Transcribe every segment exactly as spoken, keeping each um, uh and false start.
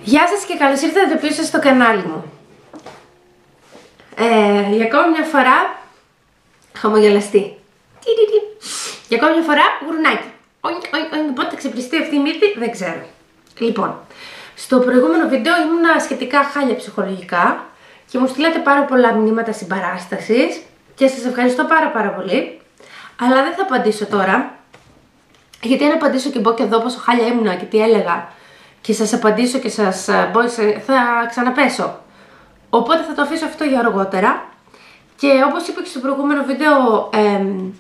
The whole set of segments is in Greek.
Γεια σας και καλώς ήρθατε πίσω στο κανάλι μου. Ε, για ακόμη μια φορά χαμογελαστή. Για ακόμη μια φορά γουρνάκι. Πότε θα ξεπριστεί αυτή η μύτη δεν ξέρω. Λοιπόν, στο προηγούμενο βίντεο ήμουν σχετικά χάλια ψυχολογικά και μου στείλατε πάρα πολλά μηνύματα συμπαράστασης και σας ευχαριστώ πάρα πάρα πολύ. Αλλά δεν θα απαντήσω τώρα, γιατί αν απαντήσω και μπω και εδώ πόσο χάλια ήμουνα και τι έλεγα και σας απαντήσω και σας θα ξαναπέσω. Οπότε θα το αφήσω αυτό για αργότερα. Και όπως είπα και στο προηγούμενο βίντεο, ε,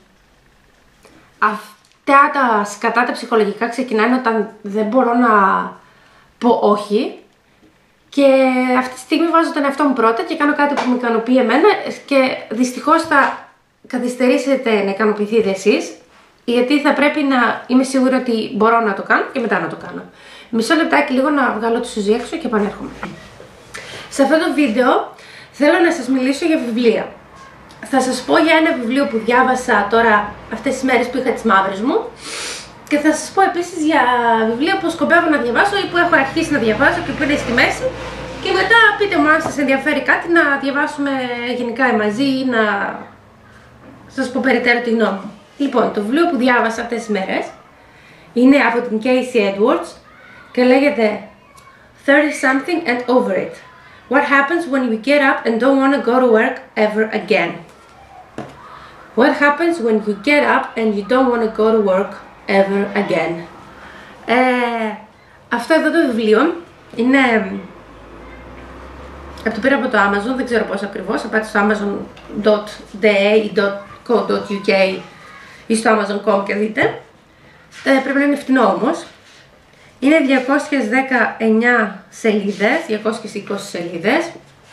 αυτά τα σκατά τα ψυχολογικά ξεκινάνε όταν δεν μπορώ να πω όχι. Και αυτή τη στιγμή βάζω τον εαυτό μου πρώτα και κάνω κάτι που με ικανοποιεί εμένα και δυστυχώς θα καθυστερήσετε να ικανοποιηθείτε εσείς, γιατί θα πρέπει να είμαι σίγουρη ότι μπορώ να το κάνω και μετά να το κάνω. Μισό λεπτάκι λίγο να βγάλω τη Σουζή έξω και επανέρχομαι. Σε αυτό το βίντεο θέλω να σας μιλήσω για βιβλία. Θα σας πω για ένα βιβλίο που διάβασα τώρα αυτές τις μέρες που είχα τις μαύρες μου και θα σας πω επίσης για βιβλία που σκοπεύω να διαβάσω ή που έχω αρχίσει να διαβάζω και που είναι στη μέση, και μετά πείτε μου αν σας ενδιαφέρει κάτι να διαβάσουμε γενικά μαζί ή να σας πω περαιτέρω τη γνώμη μου. Λοιπόν, το βιβλίο που διάβασα αυτές τις μέρες είναι από την Casey Edwards και λέγεται thirty something and over it. What happens when you get up and don't want to go to work ever again? What happens when you get up and you don't want to go to work ever again? Ε, αυτό εδώ το βιβλίο είναι, το πήρα από το Amazon, δεν ξέρω πώς ακριβώς, θα πάτε στο amazon dot d a ή .co dot u k ή στο amazon dot com και δείτε. Ε, πρέπει να είναι φτηνό όμως. Είναι διακόσιες δεκαεννιά σελίδες, διακόσιες είκοσι σελίδες.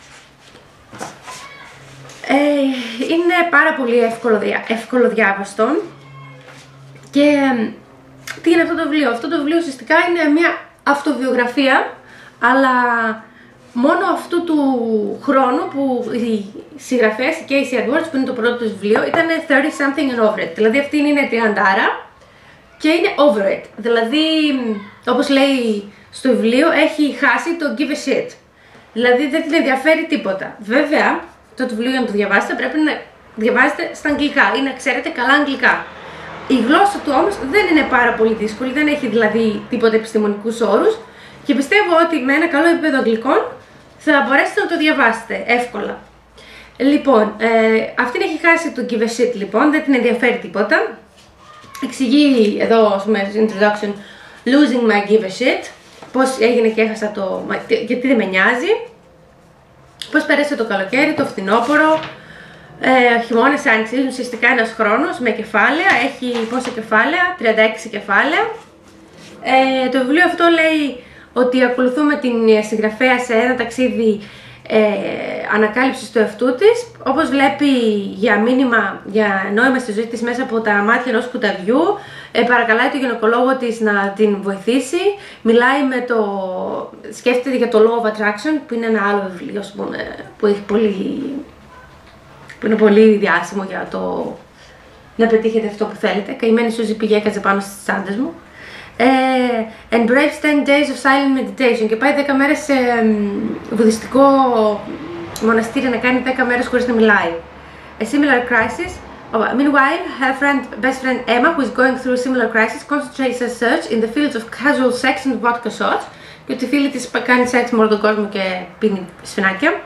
Ε, είναι πάρα πολύ εύκολο, εύκολο διάβαστο. Και ε, τι είναι αυτό το βιβλίο? Αυτό το βιβλίο ουσιαστικά είναι μια αυτοβιογραφία, αλλά μόνο αυτού του χρόνου που η συγγραφέας, η Casey Edwards, που είναι το πρώτο του βιβλίο, ήταν thirty something and over it. Δηλαδή αυτή είναι τριαντάρα και είναι over it. Δηλαδή, όπως λέει στο βιβλίο, έχει χάσει το give a shit. Δηλαδή δεν την ενδιαφέρει τίποτα. Βέβαια, το βιβλίο για να το διαβάσετε πρέπει να διαβάζετε στα αγγλικά ή να ξέρετε καλά αγγλικά. Η γλώσσα του όμως δεν είναι πάρα πολύ δύσκολη, δεν έχει δηλαδή τίποτα επιστημονικούς όρους και πιστεύω ότι με ένα καλό επίπεδο αγγλικών θα μπορέσετε να το διαβάσετε εύκολα. Λοιπόν, ε, αυτήν έχει χάσει το give a shit λοιπόν, δεν την ενδιαφέρει τίποτα. Εξηγεί εδώ, ας πούμε, introduction, losing my give a shit, πώς έγινε και έχασα το, γιατί δεν με νοιάζει, πώς πέρασε το καλοκαίρι, το φθινόπωρο, ε, χειμώνας, άνοιξη, είναι ουσιαστικά ένας χρόνος με κεφάλαια, έχει πόσα κεφάλαια, τριάντα έξι κεφάλαια. Ε, το βιβλίο αυτό λέει ότι ακολουθούμε την συγγραφέα σε ένα ταξίδι ε, ανακάλυψης του εαυτού της, όπως βλέπει για μήνυμα, για νόημα στη ζωή της μέσα από τα μάτια ενός κουταβιού, ε, παρακαλάει τον γυναικολόγο της να την βοηθήσει, μιλάει με το, σκέφτεται για το Law of Attraction, που είναι ένα άλλο βιβλίο, ας πούμε, που, έχει πολύ, που είναι πολύ διάσημο για το να πετύχετε αυτό που θέλετε. Καημένη Σούζη πήγε, έκατσε πάνω στις τσάντες μου. Uh, and braves ten days of silent meditation, και πάει δέκα μέρες σε um, βουδιστικό μοναστήρι να κάνει δέκα μέρες χωρίς να μιλάει. A similar crisis. Oh, meanwhile, her friend, best friend Emma, who is going through a similar crisis, concentrates her search in the fields of casual sex and vodka shots. Και ότι η φίλη της κάνει σεξ με όλο τον κόσμο και πίνει σφινάκια.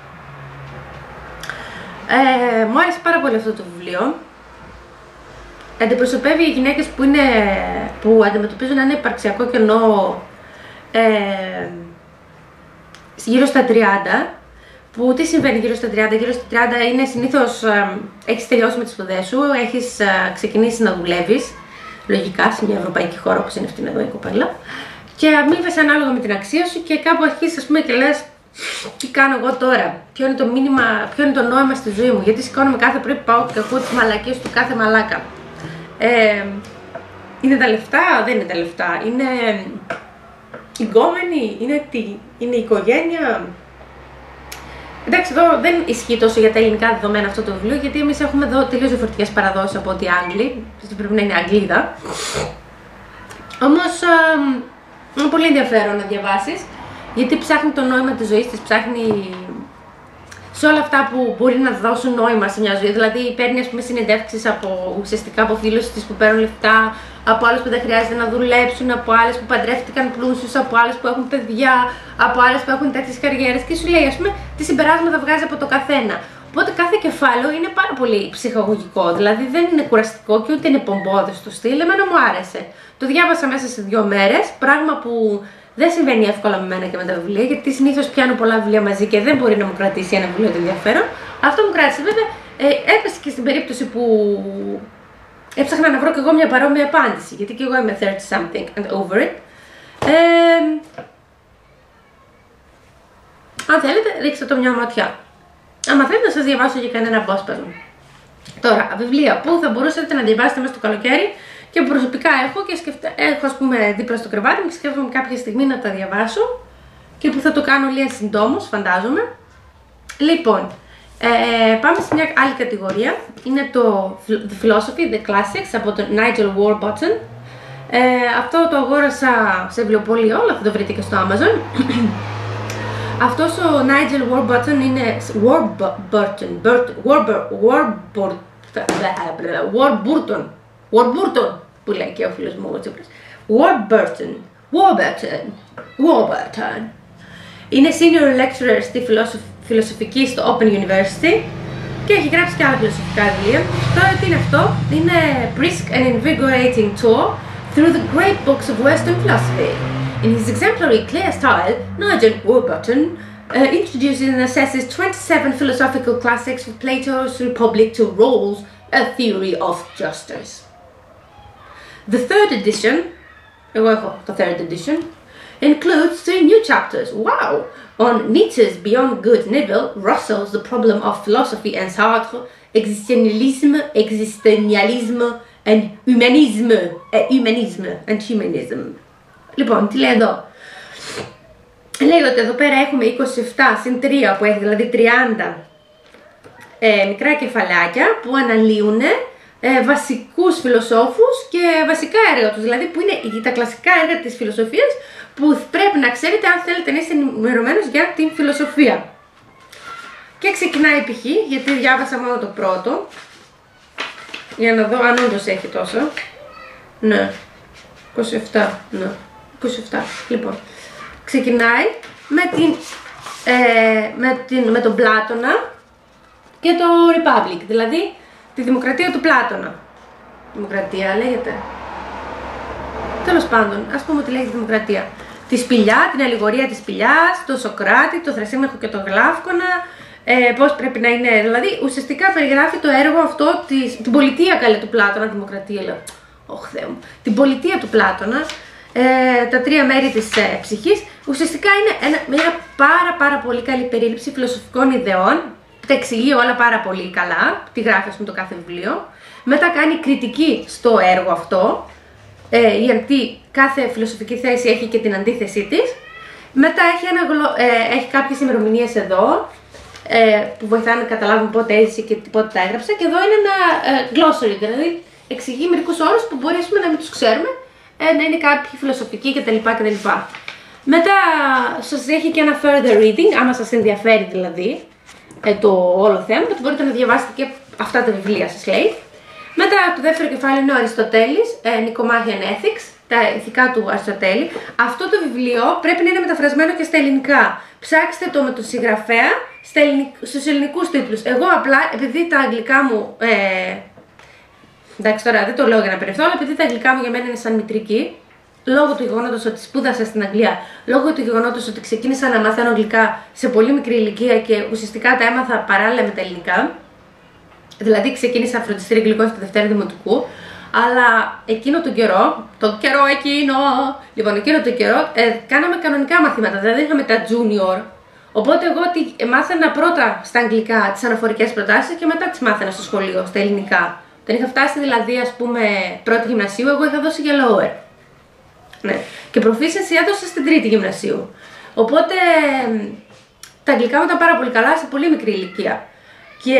Ε, μου άρεσε πάρα πολύ αυτό το βιβλίο. Αντιπροσωπεύει γυναίκες που, είναι, που αντιμετωπίζουν ένα υπαρξιακό κενό ε, γύρω στα τριάντα. Που τι συμβαίνει γύρω στα τριάντα? Γύρω στα τριάντα είναι συνήθως ε, έχεις τελειώσει με τις σπουδές σου, έχεις ε, ξεκινήσει να δουλεύεις, λογικά σε μια ευρωπαϊκή χώρα όπως είναι αυτήν εδώ η κοπέλα, και αμείβεσαι ανάλογα με την αξία σου και κάπου αρχίσεις, ας πούμε, και λες τι κάνω εγώ τώρα, ποιο είναι το μήνυμα, ποιο είναι το νόημα στη ζωή μου, γιατί σηκώνομαι κάθε πρωί που πάω και ακούω τις μαλακίες του κάθε μαλάκα. Ε, είναι τα λεφτά, δεν είναι τα λεφτά, είναι η γκόμενη, είναι, τη, είναι η οικογένεια. Εντάξει, εδώ δεν ισχύει τόσο για τα ελληνικά δεδομένα αυτό το βιβλίο, γιατί εμείς έχουμε εδώ τελείως διαφορετικές παραδόσεις από ότι οι Άγγλοι, πρέπει να είναι Αγγλίδα. Όμως, ε, είναι πολύ ενδιαφέρον να διαβάσεις. Γιατί ψάχνει το νόημα της ζωής της, ψάχνει σε όλα αυτά που μπορεί να δώσουν νόημα σε μια ζωή. Δηλαδή παίρνει, ας πούμε, συνεντεύξεις από, ουσιαστικά από φίλους της που παίρνουν λεφτά, από άλλους που δεν χρειάζεται να δουλέψουν, από άλλες που παντρεύτηκαν πλούσιους, από άλλες που έχουν παιδιά, από άλλες που έχουν τέτοιες καριέρες και σου λέει, ας πούμε, τι συμπεράσματα βγάζει από το καθένα. Οπότε κάθε κεφάλαιο είναι πάρα πολύ ψυχαγωγικό, δηλαδή δεν είναι κουραστικό και ούτε είναι πομπόδες στο στυλ. Εμένα μου άρεσε. Το διάβασα μέσα σε δύο μέρες, πράγμα που δεν συμβαίνει εύκολα με μένα και με τα βιβλία, γιατί συνήθως πιάνω πολλά βιβλία μαζί και δεν μπορεί να μου κρατήσει ένα βιβλίο το ενδιαφέρον. Αυτό μου κράτησε. Βέβαια, ε, έπεσε και στην περίπτωση που έψαχνα να βρω και εγώ μια παρόμοια απάντηση, γιατί και εγώ είμαι thirty something and over it. Ε, αν θέλετε, ρίξτε το μια ματιά. Άμα θέλετε να σας διαβάσω για κανένα απόσπασμα. Τώρα, βιβλία που θα μπορούσατε να διαβάσετε μέσα στο καλοκαίρι και που προσωπικά έχω και σκεφτε... έχω, ας πούμε, δίπλα στο κρεβάτι μου και σκέφτομαι κάποια στιγμή να τα διαβάσω και που θα το κάνω λίγα συντόμως, φαντάζομαι. Λοιπόν, ε, πάμε σε μια άλλη κατηγορία. Είναι το The Philosophy, The Classics από τον Nigel Warburton. Ε, αυτό το αγόρασα σε βιβλιοπωλείο, αλλά θα το βρείτε και στο Amazon. Αυτός ο Nigel Warburton είναι Warburton, Warburton, Warburton, Warburton, που λέει και ο φίλος μου ο Τσίπρας. Warburton, Warburton, Warburton. Είναι senior lecturer στη φιλοσοφική στο Open University και έχει γράψει και άλλα φιλοσοφικά βιβλία. Τώρα τι είναι αυτό? Είναι brisk and invigorating tour through the great books of Western philosophy. In his exemplary clear style, Nigel Warburton uh, introduces and assesses twenty-seven philosophical classics from Plato's Republic to Rawls' A Theory of Justice. The third edition, εγώ έχω το third edition, includes three new chapters, wow, on Nietzsche's Beyond Good and Evil, Russell's The Problem of Philosophy and Sartre, existentialism, existentialism and humanism, uh, humanism and humanism. Λοιπόν, τι λέει εδώ? Λέει ότι εδώ πέρα έχουμε είκοσι επτά συν τρία που έχει, δηλαδή τριάντα ε, μικρά κεφαλάκια που αναλύουν ε, βασικούς φιλοσόφους και βασικά έργα τους, δηλαδή που είναι τα κλασικά έργα της φιλοσοφίας που πρέπει να ξέρετε αν θέλετε να είστε ενημερωμένους για την φιλοσοφία. Και ξεκινάει π.χ. γιατί διάβασα μόνο το πρώτο, για να δω αν όντως έχει τόσο. Ναι, είκοσι επτά, ναι. είκοσι επτά. Λοιπόν, ξεκινάει με, την, ε, με, την, με τον Πλάτωνα και το Republic, δηλαδή τη δημοκρατία του Πλάτωνα. Δημοκρατία λέγεται. Τέλος πάντων, ας πούμε ότι λέγεται δημοκρατία. Τη σπηλιά, την αλληγορία της σπηλιάς, το Σοκράτη, το Θρασίμαχο και το Γλάφκονα, ε, πώς πρέπει να είναι, δηλαδή ουσιαστικά περιγράφει το έργο αυτό, της, την πολιτεία καλέ του Πλάτωνα, δημοκρατία λέω, ωχ Θεέ μου, την πολιτεία του Πλάτωνα, ε, τα τρία μέρη της ε, ψυχής, ουσιαστικά είναι ένα, μια πάρα πάρα πολύ καλή περίληψη φιλοσοφικών ιδεών, τα εξηγεί όλα πάρα πολύ καλά, τη γράφει ας πούμε το κάθε βιβλίο, μετά κάνει κριτική στο έργο αυτό, ε, γιατί κάθε φιλοσοφική θέση έχει και την αντίθεσή της, μετά έχει, ένα, ε, έχει κάποιες ημερομηνίες εδώ, ε, που βοηθάνε να καταλάβουν πότε έζησε και πότε τα έγραψε, και εδώ είναι ένα ε, glossary, δηλαδή εξηγεί μερικούς όρους που μπορεί να μην τους ξέρουμε, ε, να είναι κάποιοι φιλοσοφικοί κτλ. κτλ. Μετά σας έχει και ένα further reading, άμα σας ενδιαφέρει δηλαδή ε, το όλο θέμα, ότι μπορείτε να διαβάσετε και αυτά τα βιβλία σας λέει. Μετά το δεύτερο κεφάλαιο είναι ο Αριστοτέλης, ε, Nicomachean Ethics, τα ηθικά του Αριστοτέλη. Αυτό το βιβλίο πρέπει να είναι μεταφρασμένο και στα ελληνικά. Ψάξτε το με τον συγγραφέα στους ελληνικούς τίτλους. Εγώ απλά, επειδή τα αγγλικά μου, ε, εντάξει τώρα δεν το λέω για να περιφθώ, αλλά επειδή τα αγγλικά μου για μένα είναι σαν μητρική, λόγω του γεγονότος ότι σπούδασα στην Αγγλία, λόγω του γεγονότος ότι ξεκίνησα να μαθαίνω αγγλικά σε πολύ μικρή ηλικία και ουσιαστικά τα έμαθα παράλληλα με τα ελληνικά, δηλαδή ξεκίνησα φροντιστήρι αγγλικών στη Δευτέρα Δημοτικού, αλλά εκείνο τον καιρό, τον καιρό εκείνο, λοιπόν εκείνο τον καιρό, ε, κάναμε κανονικά μαθήματα, δηλαδή είχαμε τα junior, οπότε εγώ τι, μάθαινα πρώτα στα αγγλικά τις αναφορικές προτάσεις και μετά τις μάθαινα στο σχολείο, στα ελληνικά. Όταν είχα φτάσει δηλαδή ας πούμε πρώτη γυμνασίου, εγώ είχα δώσει για lower. Ναι. Και proficiency έδωσα στην τρίτη γυμνασίου. Οπότε τα αγγλικά μου ήταν πάρα πολύ καλά σε πολύ μικρή ηλικία. Και,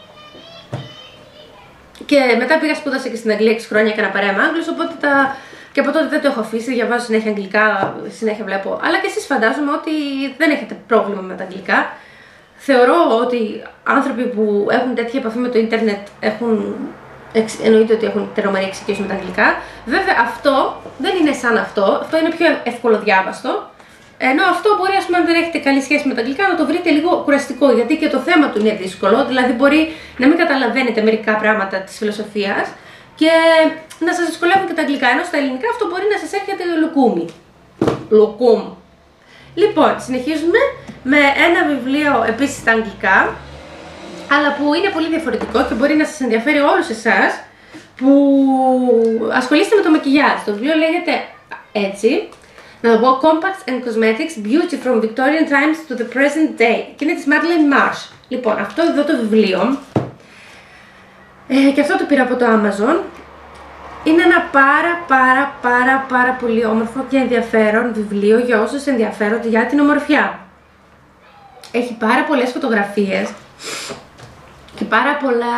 και μετά πήγα σπούδασα και στην Αγγλία έξι χρόνια, έκανα παρέα με Άγγλους, οπότε τα, Και από τότε δεν το έχω αφήσει, διαβάζω συνέχεια αγγλικά, συνέχεια βλέπω. Αλλά και εσείς φαντάζομαι ότι δεν έχετε πρόβλημα με τα αγγλικά. Θεωρώ ότι άνθρωποι που έχουν τέτοια επαφή με το ίντερνετ έχουν, εννοείται ότι έχουν τερομερή εξοικείωση με τα αγγλικά. Βέβαια αυτό δεν είναι σαν αυτό, αυτό είναι πιο ευκολοδιάβαστο. Ενώ αυτό μπορεί, ας πούμε, αν δεν έχετε καλή σχέση με τα αγγλικά, να το βρείτε λίγο κουραστικό, γιατί και το θέμα του είναι δύσκολο. Δηλαδή, μπορεί να μην καταλαβαίνετε μερικά πράγματα της φιλοσοφίας και να σας δυσκολεύουν και τα αγγλικά. Ενώ στα ελληνικά αυτό μπορεί να σας έρχεται λουκούμι. Λουκούμ. Λοιπόν, συνεχίζουμε με ένα βιβλίο επίσης στα αγγλικά, αλλά που είναι πολύ διαφορετικό και μπορεί να σας ενδιαφέρει όλους εσάς που ασχολείστε με το μακιγιάζ. Το βιβλίο λέγεται έτσι. Να το πω, Compacts and Cosmetics, Beauty from Victorian Times to the Present Day. Και είναι της Madeleine Marsh. Λοιπόν, αυτό εδώ το βιβλίο, ε, και αυτό το πήρα από το Amazon, είναι ένα πάρα πάρα πάρα πάρα πολύ όμορφο και ενδιαφέρον βιβλίο για όσους ενδιαφέρονται για την ομορφιά. Έχει πάρα πολλές φωτογραφίες και πάρα πολλά,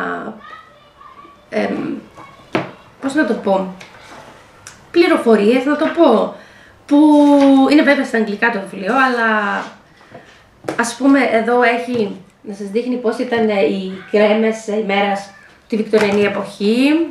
ε, πώς να το πω, πληροφορίες να το πω, που είναι βέβαια στα αγγλικά το βιβλίο, αλλά ας πούμε εδώ έχει να σας δείχνει πώς ήταν οι κρέμες ημέρας τη Βικτωριανή εποχή,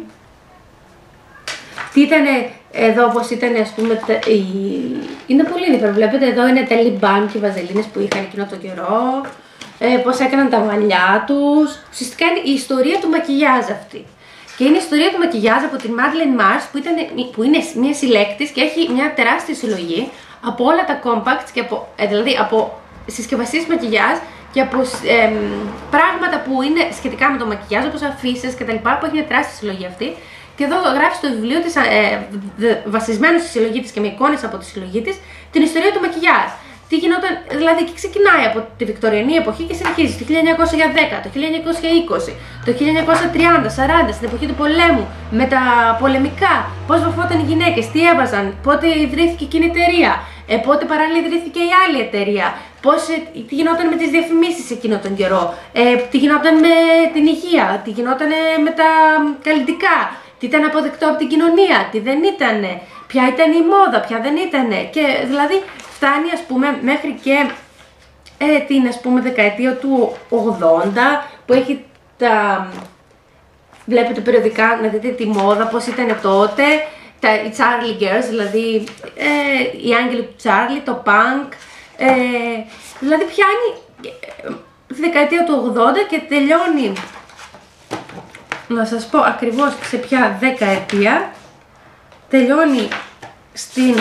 τι ήταν εδώ, πώς ήταν, ας πούμε, η... είναι πολύ ενδιαφέρον. Βλέπετε εδώ είναι τα lip balm και οι βαζελίνες που είχαν εκείνο τον καιρό, ε, πώς έκαναν τα μαλλιά τους. Ουσιαστικά είναι η ιστορία του μακιγιάζ αυτή. Και είναι η ιστορία του μακιγιάζ από την Madeleine Marsh, που, ήταν, που είναι μια συλλέκτης και έχει μια τεράστια συλλογή από όλα τα compacts, και από, ε, δηλαδή από συσκευασίες μακιγιάζ και από ε, πράγματα που είναι σχετικά με το μακιγιάζ, όπως αφίσες κτλ. Που έχει μια τεράστια συλλογή αυτή. Και εδώ γράφει στο βιβλίο της, ε, βασισμένο στη συλλογή της και με εικόνες από τη συλλογή της, την ιστορία του μακιγιάζ. Τι γινόταν, δηλαδή και ξεκινάει από τη Βικτωριανή εποχή και συνεχίζει το χίλια εννιακόσια δέκα, το χίλια εννιακόσια είκοσι, το χίλια εννιακόσια τριάντα, σαράντα, στην εποχή του πολέμου, με τα πολεμικά, πώς βαφόταν οι γυναίκες, τι έβαζαν, πότε ιδρύθηκε εκείνη η εταιρεία, ε, πότε παράλληλα ιδρύθηκε η άλλη εταιρεία, πώς, ε, τι γινόταν με τις διαφημίσεις εκείνο τον καιρό, ε, τι γινόταν με την υγεία, τι γινόταν με τα καλλιτικά, τι ήταν αποδεκτό από την κοινωνία, τι δεν ήτανε, ποια ήταν η μόδα, ποια δεν ήτανε, και δηλαδή φτάνει, ας πούμε, μέχρι και ε, την, ας πούμε, δεκαετία του ογδόντα, που έχει τα, βλέπετε περιοδικά να δείτε τη μόδα, πώς ήταν τότε, τα, οι Charlie Girls, δηλαδή ε, οι άγγελοι του Charlie, το punk, ε, δηλαδή πιάνει ε, τη δεκαετία του ογδόντα και τελειώνει, να σας πω ακριβώς σε ποια δεκαετία, τελειώνει στην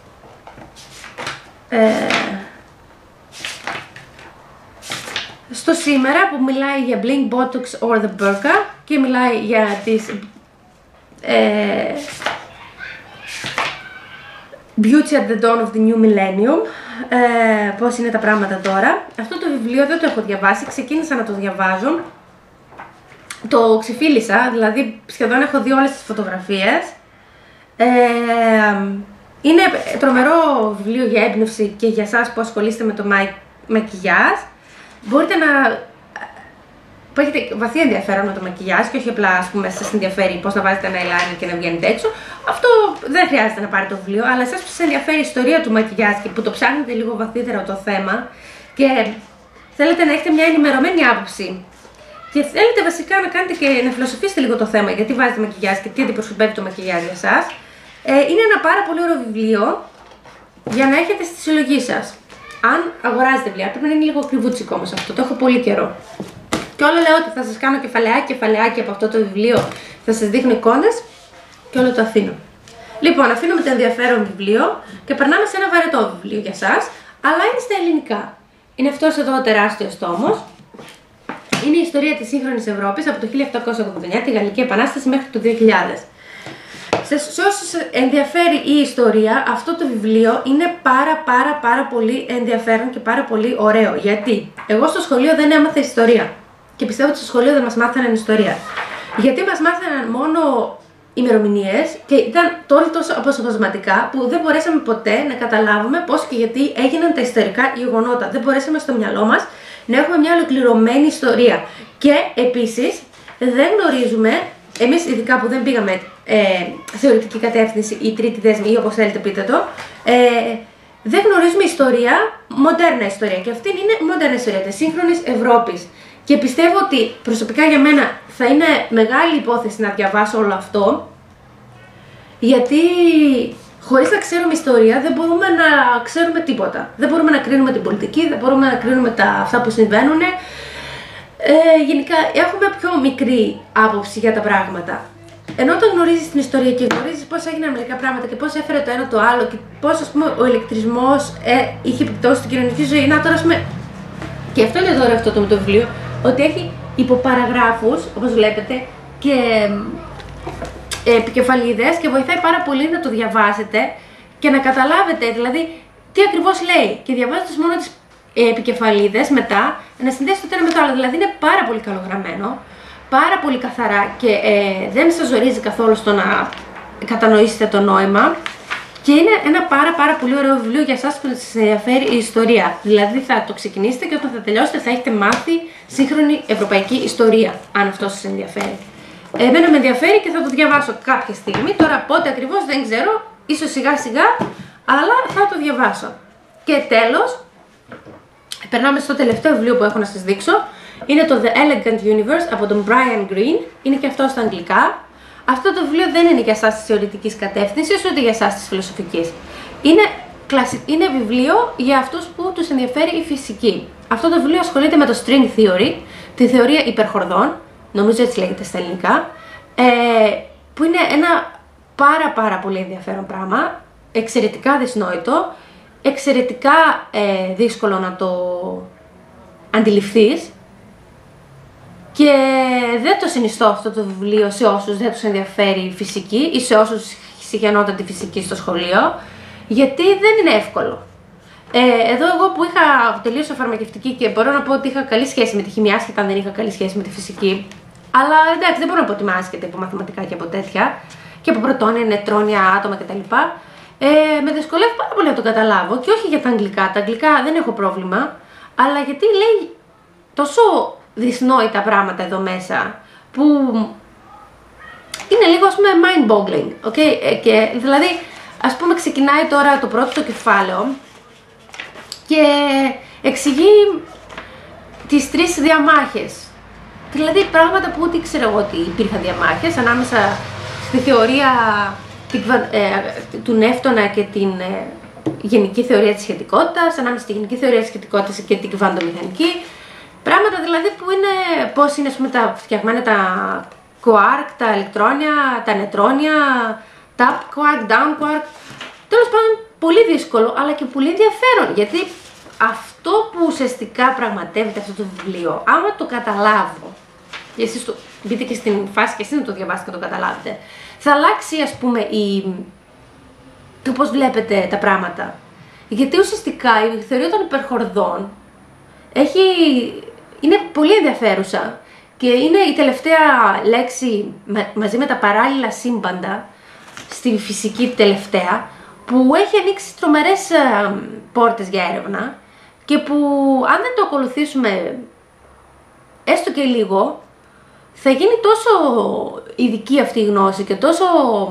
ε, στο σήμερα, που μιλάει για Blink, Botox or the Burqa και μιλάει για τις ε, Beauty at the Dawn of the New Millennium, ε, πώς είναι τα πράγματα τώρα. Αυτό το βιβλίο δεν το έχω διαβάσει, ξεκίνησα να το διαβάζω, το ξεφίλησα, δηλαδή σχεδόν έχω δει όλες τις φωτογραφίες. Ε, είναι τρομερό βιβλίο για έμπνευση και για εσάς που ασχολείστε με το μακιγιάζ. Μπορείτε να... που έχετε βαθύ ενδιαφέρον με το μακιγιάζ και όχι απλά, ας πούμε, σας ενδιαφέρει πώς να βάζετε ένα eyeliner και να βγαίνετε έξω. Αυτό δεν χρειάζεται να πάρετε το βιβλίο, αλλά εσάς που σας ενδιαφέρει η ιστορία του μακιγιάζ και που το ψάχνετε λίγο βαθύτερα το θέμα και θέλετε να έχετε μια ενημερωμένη άποψη και θέλετε βασικά να κάνετε και να φιλοσοφήσετε λίγο το θέμα, γιατί βάζετε μακιγιάζ και τι αντιπροσωπεύει το μακιγιάζ για εσάς, ε, είναι ένα πάρα πολύ ωραίο βιβλίο για να έχετε στη συλλογή σας. Αν αγοράζετε βιβλία, πρέπει να είναι λίγο ακριβούτσικο όμως αυτό, το έχω πολύ καιρό. Και όλο λέω ότι θα σας κάνω κεφαλαιάκι, κεφαλαιάκι από αυτό το βιβλίο, θα σας δείχνω εικόνες και όλο το αφήνω. Λοιπόν, αφήνουμε το ενδιαφέρον βιβλίο και περνάμε σε ένα βαρετό βιβλίο για σας, αλλά είναι στα ελληνικά. Είναι αυτός εδώ ο τεράστιος τόμος. Είναι η ιστορία της σύγχρονης Ευρώπης από το χίλια επτακόσια ογδόντα εννιά, τη Γαλλική Επανάσταση, μέχρι το δύο χιλιάδες. Σε όσους ενδιαφέρει η ιστορία, αυτό το βιβλίο είναι πάρα πάρα πάρα πολύ ενδιαφέρον και πάρα πολύ ωραίο. Γιατί εγώ στο σχολείο δεν έμαθα ιστορία και πιστεύω ότι στο σχολείο δεν μας μάθαναν ιστορία. Γιατί μας μάθαναν μόνο ημερομηνίες και ήταν τόσο τόσο αποσπασματικά που δεν μπορέσαμε ποτέ να καταλάβουμε πώς και γιατί έγιναν τα ιστορικά γεγονότα. Δεν μπορέσαμε στο μυαλό μας να έχουμε μια ολοκληρωμένη ιστορία. Και επίσης δεν γνωρίζουμε εμείς ειδικά που δεν πήγαμε ε, θεωρητική κατεύθυνση ή τρίτη δέσμη ή όπως θέλετε πείτε το, ε, δεν γνωρίζουμε ιστορία, μοντέρνα ιστορία. Και αυτή είναι μοντέρνα ιστορία της σύγχρονης Ευρώπης. Και πιστεύω ότι προσωπικά για μένα θα είναι μεγάλη υπόθεση να διαβάσω όλο αυτό, γιατί χωρίς να ξέρουμε ιστορία δεν μπορούμε να ξέρουμε τίποτα. Δεν μπορούμε να κρίνουμε την πολιτική, δεν μπορούμε να κρίνουμε τα, αυτά που συμβαίνουν. Ε, γενικά έχουμε πιο μικρή άποψη για τα πράγματα. Ενώ όταν γνωρίζεις την ιστορία και γνωρίζεις πώς έγιναν μερικά πράγματα και πώς έφερε το ένα το άλλο και πώς, ας πούμε, ο ηλεκτρισμός ε, είχε επιπτώσει στην κοινωνική ζωή. Να τώρα, ας πούμε, και αυτό είναι τώρα αυτό το με το βιβλίο, ότι έχει υποπαραγράφους, όπως βλέπετε, και ε, επικεφαλίδες και βοηθάει πάρα πολύ να το διαβάσετε και να καταλάβετε, δηλαδή, τι ακριβώς λέει. Και διαβάζοντας μόνο τις ε, επικεφαλίδες μετά, να συνδέσετε το ένα με το άλλο. Δηλαδή, είναι πάρα πολύ καλογραμμένο, πάρα πολύ καθαρά και ε, δεν σας ζορίζει καθόλου στο να κατανοήσετε το νόημα. Και είναι ένα πάρα πάρα πολύ ωραίο βιβλίο για εσάς που σας ενδιαφέρει η ιστορία. Δηλαδή θα το ξεκινήσετε και όταν θα τελειώσετε θα έχετε μάθει σύγχρονη ευρωπαϊκή ιστορία, αν αυτό σας ενδιαφέρει. Εμένα με ενδιαφέρει και θα το διαβάσω κάποια στιγμή. Τώρα πότε ακριβώς δεν ξέρω, ίσως σιγά σιγά, αλλά θα το διαβάσω. Και τέλος, περνάμε στο τελευταίο βιβλίο που έχω να σας δείξω. Είναι το The Elegant Universe από τον Brian Greene. Είναι και αυτό στα αγγλικά. Αυτό το βιβλίο δεν είναι για εσάς της θεωρητικής κατεύθυνσης, ούτε για εσάς της φιλοσοφικής. Είναι, κλασι... είναι βιβλίο για αυτούς που τους ενδιαφέρει η φυσική. Αυτό το βιβλίο ασχολείται με το string theory, τη θεωρία υπερχορδών, νομίζω έτσι λέγεται στα ελληνικά, ε, που είναι ένα πάρα πάρα πολύ ενδιαφέρον πράγμα, εξαιρετικά δυσνόητο, εξαιρετικά ε, δύσκολο να το αντιληφθείς. Και δεν το συνιστώ αυτό το βιβλίο σε όσους δεν τους ενδιαφέρει η φυσική ή σε όσους συγχαινόταν τη φυσική στο σχολείο, γιατί δεν είναι εύκολο. Ε, εδώ εγώ που είχα τελείωσα φαρμακευτική και μπορώ να πω ότι είχα καλή σχέση με τη χημεία, άσχετα αν δεν είχα καλή σχέση με τη φυσική, αλλά εντάξει, δεν μπορώ να πω ότι είμαι άσχετη από μαθηματικά και από τέτοια, και από πρωτόνια, νετρόνια, άτομα κτλ. Ε, με δυσκολεύει πάρα πολύ να το καταλάβω, και όχι για τα αγγλικά. Τα αγγλικά δεν έχω πρόβλημα, αλλά γιατί λέει τόσο δυσνόητα πράγματα εδώ μέσα, που είναι λίγο, ας πούμε, mind-boggling, okay? Ε, και δηλαδή, ας πούμε, ξεκινάει τώρα το πρώτο το κεφάλαιο και εξηγεί τις τρεις διαμάχες. Δηλαδή πράγματα που ούτε ήξερα εγώ ότι υπήρχαν διαμάχες ανάμεσα στη θεωρία του Νεύτωνα και την ε, γενική θεωρία της σχετικότητας, ανάμεσα στη γενική θεωρία της σχετικότητας και την κβαντομηχανική. Πράγματα δηλαδή που είναι πώς είναι, ας πούμε, τα φτιαγμένα τα quark, τα ηλεκτρόνια, τα νετρόνια, τα up quark, down quark. Τέλος πάντων, πολύ δύσκολο, αλλά και πολύ ενδιαφέρον, γιατί αυτό που ουσιαστικά πραγματεύεται αυτό το βιβλίο, άμα το καταλάβω, και εσείς το μπείτε και στην φάση και εσείς να το διαβάσετε και το καταλάβετε, θα αλλάξει, ας πούμε, η... το πώς βλέπετε τα πράγματα. Γιατί ουσιαστικά η θεωρία των υπερχορδών έχει... είναι πολύ ενδιαφέρουσα και είναι η τελευταία λέξη μα... μαζί με τα παράλληλα σύμπαντα στη φυσική τελευταία, που έχει ανοίξει τρομερές ε, πόρτες για έρευνα και που αν δεν το ακολουθήσουμε έστω και λίγο, θα γίνει τόσο ειδική αυτή η γνώση και τόσο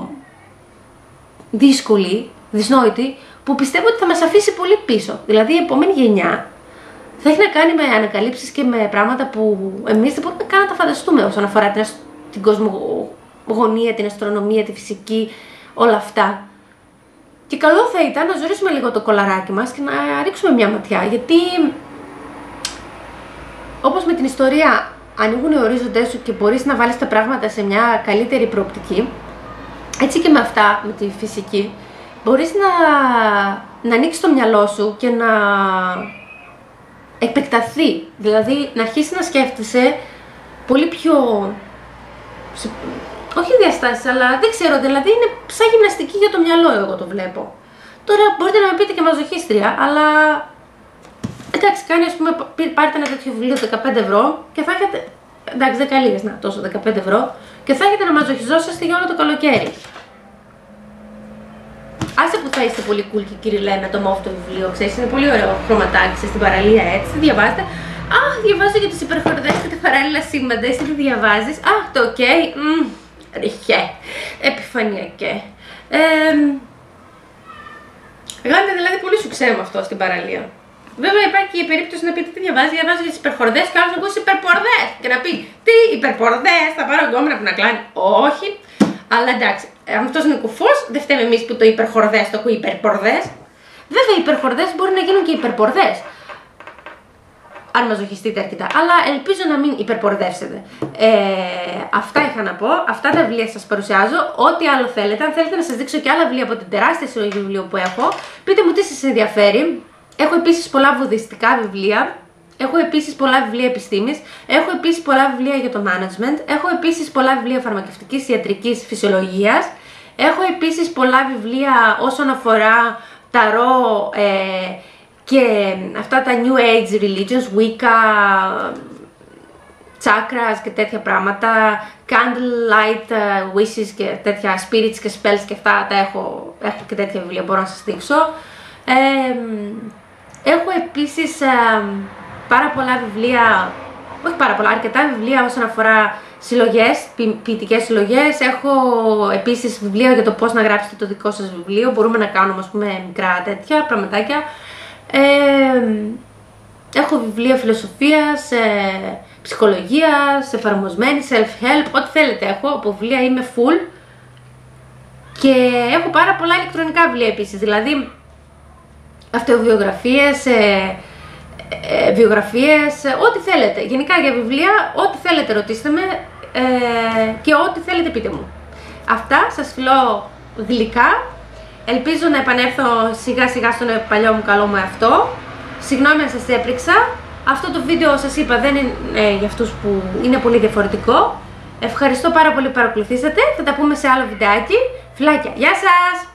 δύσκολη, δυσνόητη, που πιστεύω ότι θα μας αφήσει πολύ πίσω. Δηλαδή η επόμενη γενιά θα έχει να κάνει με ανακαλύψεις και με πράγματα που εμείς δεν μπορούμε καν να τα φανταστούμε όσον αφορά την, την κοσμογονία, την αστρονομία, τη φυσική, όλα αυτά. Και καλό θα ήταν να ζωρίσουμε λίγο το κολαράκι μας και να ρίξουμε μια ματιά, γιατί όπως με την ιστορία ανοίγουν οι ορίζοντες σου και μπορείς να βάλεις τα πράγματα σε μια καλύτερη προοπτική, έτσι και με αυτά, με τη φυσική, μπορείς να, να ανοίξεις το μυαλό σου και να επεκταθεί, δηλαδή να αρχίσεις να σκέφτεσαι πολύ πιο, όχι διαστάσεις, αλλά δεν ξέρω, δηλαδή είναι σαν γυμναστική για το μυαλό, εγώ το βλέπω. Τώρα μπορείτε να με πείτε και μαζοχίστρια, αλλά εντάξει, κάνει, ας πούμε, πάρετε ένα τέτοιο βιβλίο δεκαπέντε ευρώ και θα έχετε, εντάξει, δέκα λίγες, να, τόσο δεκαπέντε ευρώ, και θα έχετε να μαζοχιζόσαστε για όλο το καλοκαίρι. Άσε που θα είστε πολύ cool και κυριλέ με το μόφ το βιβλίο, ξέρεις, είναι πολύ ωραίο χρωματάκι στην παραλία, έτσι, διαβάζετε. Αχ, διαβάζω για τις υπερχορδές και τα παράλληλα σύμπαντα, εσύ το διαβάζεις. Αχ, το ok, mm, Ριχέ. Επιφανειακέ. Ε, Γάντε δηλαδή πολύ σου ξέρουμε αυτό στην παραλία. Βέβαια υπάρχει και η περίπτωση να πείτε τι διαβάζει, διαβάζει για τις υπερχορδές και άλλος να ακούσει υπερπορδές και να πει τι υπερπορδές, θα πάρω γκόμενα που να κλάνει. Όχι, αλλά εντάξει, αν αυτός είναι κουφός, δεν φταίμε εμείς που το υπερχορδές το ακούει υπερπορδές. Βέβαια οι υπερχορδές μπορεί να γίνουν και υπερπορδές, αν μαζοχιστείτε αρκετά, αλλά ελπίζω να μην υπερπορδεύσετε. Ε, αυτά είχα να πω, αυτά τα βιβλία σας παρουσιάζω. Ό,τι άλλο θέλετε, αν θέλετε να σας δείξω και άλλα βιβλία από την τεράστια συλλογή βιβλίων που έχω, πείτε μου τι σας ενδιαφέρει. Έχω επίσης πολλά βουδιστικά βιβλία, έχω επίσης πολλά βιβλία επιστήμης, έχω επίσης πολλά βιβλία για το management, έχω επίσης πολλά βιβλία φαρμακευτικής ιατρικής φυσιολογίας, έχω επίσης πολλά βιβλία όσον αφορά ταρό ε, και αυτά τα New Age Religions, Wicca, chakras και τέτοια πράγματα, Candlelight Wishes και τέτοια spirits και spells και αυτά τα έχω, έχω και τέτοια βιβλία, μπορώ να σας δείξω. Ε, έχω επίσης ε, πάρα πολλά βιβλία, όχι πάρα πολλά, αρκετά βιβλία όσον αφορά συλλογές, ποι, ποιητικές συλλογές. Έχω επίσης βιβλία για το πώς να γράψετε το δικό σας βιβλίο, μπορούμε να κάνουμε ας πούμε μικρά τέτοια πραγματάκια. Ε, έχω βιβλία φιλοσοφίας, ε, ψυχολογίας, εφαρμοσμένη, self-help, ό,τι θέλετε έχω, από βιβλία είμαι full. Και έχω πάρα πολλά ηλεκτρονικά βιβλία επίσης, δηλαδή αυτοβιογραφίες, ε, ε, βιογραφίες, ε, ό,τι θέλετε. Γενικά για βιβλία, ό,τι θέλετε ρωτήστε με ε, και ό,τι θέλετε πείτε μου. Αυτά, σας φιλώ γλυκά. Ελπίζω να επανέλθω σιγά σιγά στον παλιό μου καλό μου εαυτό. Συγγνώμη αν σας έπριξα. Αυτό το βίντεο σας είπα δεν είναι ε, για αυτούς που είναι πολύ διαφορετικό. Ευχαριστώ πάρα πολύ που παρακολουθήσατε. Θα τα πούμε σε άλλο βιντεάκι. Φιλάκια, γεια σας!